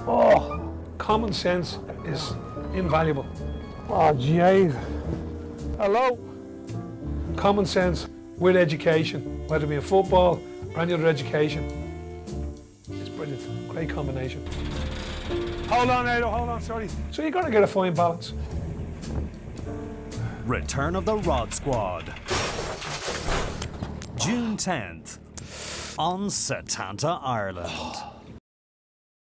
Oh, Common sense is invaluable. oh, jeez. Hello. Common sense with education, whether it be in football or any other education. It's brilliant. Great combination. Hold on, Edo, hold on, sorry. So you've got to get a fine balance. Return of the Rod Squad. June 10th on Setanta Ireland.